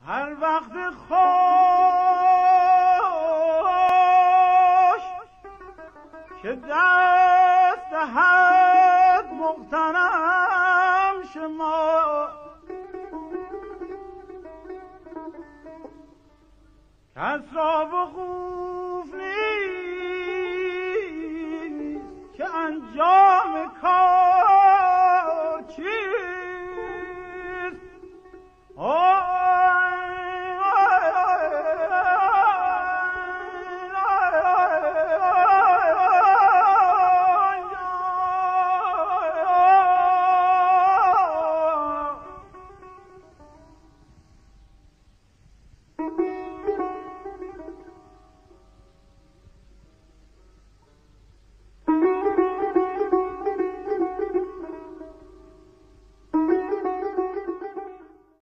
هر وقت خوش که دست دهد مغتنم شما، کس را وقوف نیست که انجام کار